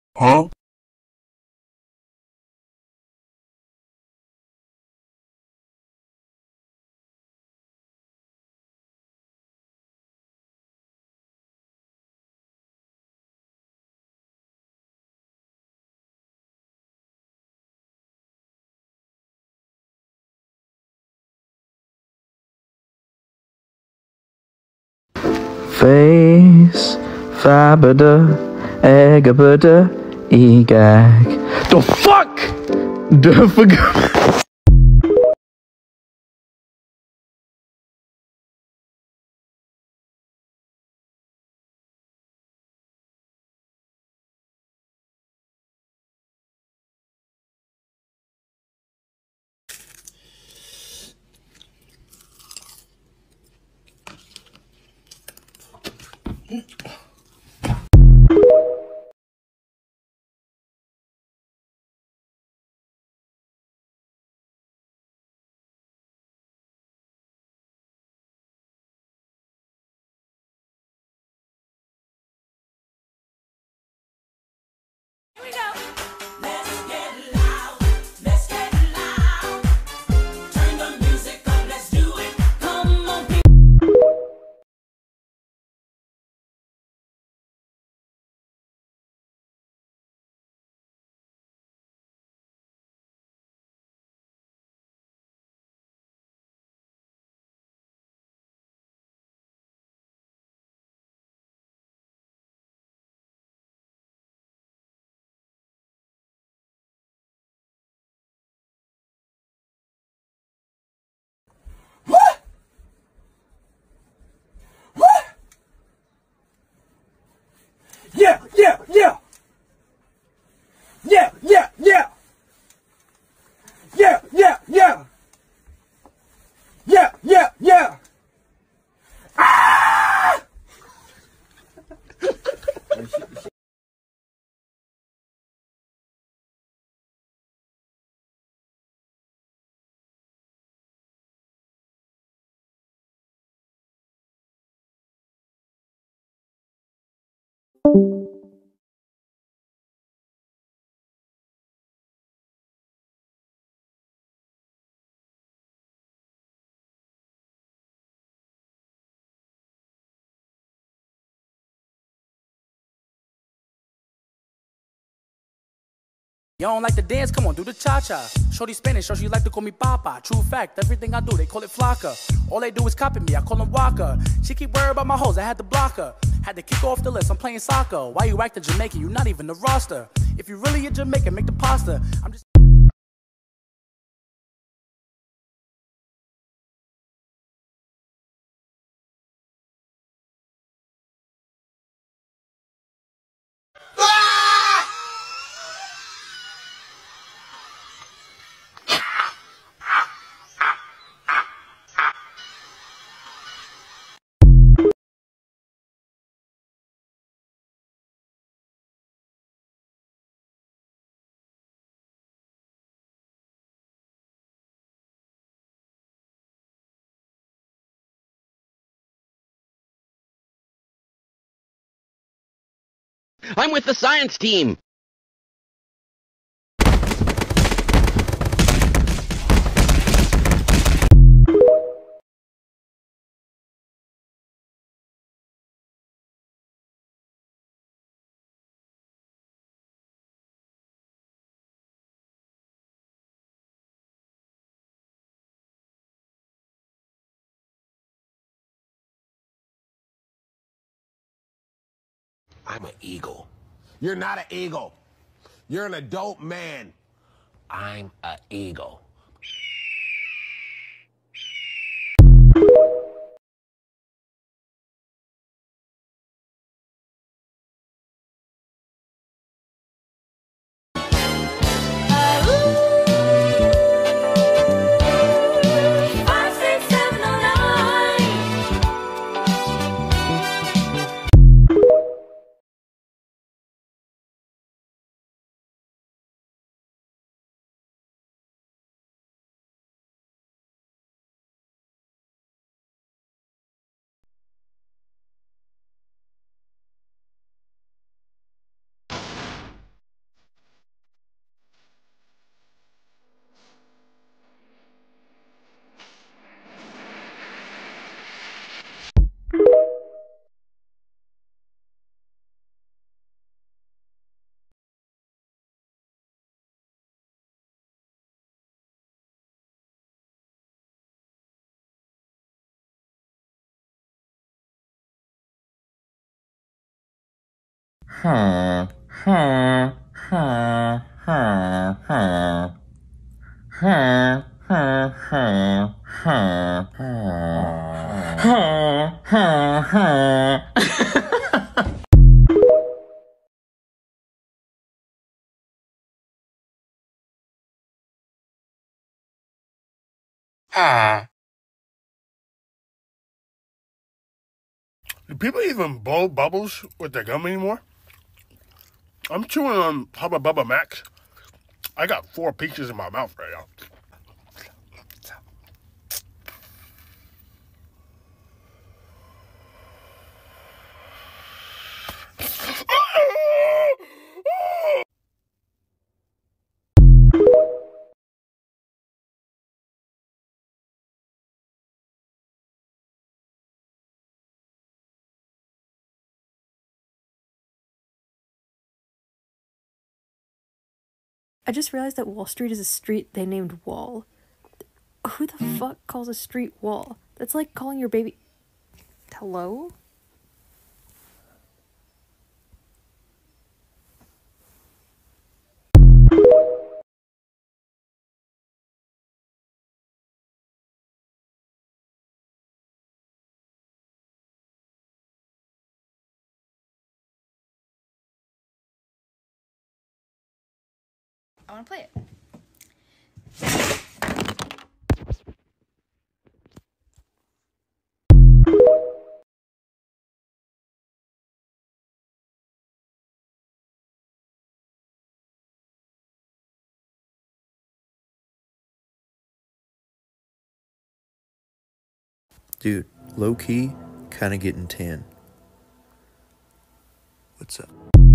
Huh? Face, fabada, egabada, egag. The fuck? The fuck? Here we go. Let's get loud. Let's get loud. Turn the music up. Let's do it. Come on, people. Yeah, yeah, yeah. Yeah, yeah, yeah. Yeah, yeah, yeah. Yeah, yeah, yeah. Ah! You don't like to dance? Come on, do the cha-cha. Shorty Spanish, so she like to call me Papa. True fact, everything I do, they call it flaca. All they do is copy me, I call them Waka. She keep worried about my hoes, I had to block her. Had to kick off the list, I'm playing soccer. Why you acting Jamaican? You not even the roster. If you really a Jamaican, make the pasta. I'm just... I'm with the science team. I'm an eagle. You're not an eagle. You're an adult man. I'm an eagle. Do people even blow bubbles with their gum anymore? I'm chewing on Hubba Bubba Max. I got 4 pieces in my mouth right now. I just realized that Wall Street is a street they named Wall. Who the fuck calls a street Wall? That's like calling your baby... Hello? I want to play it. Dude, low key, kind of getting tan. What's up?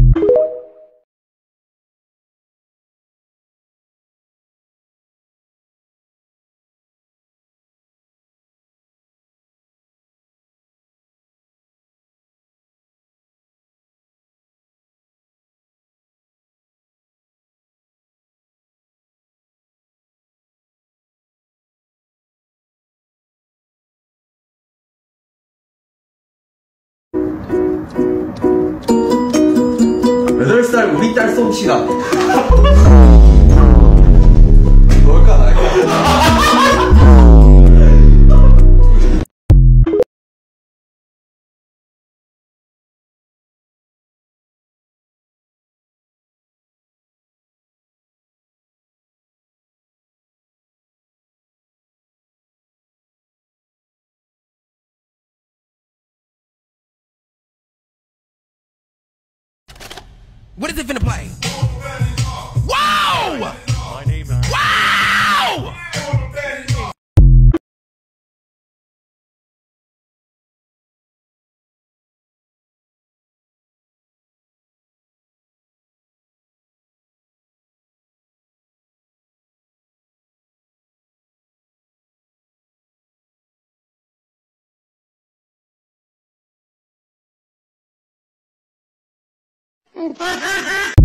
살 우리 딸 솜씨가 뭘까 말까. What is it finna play? Wow! Wow! Ha ha ha!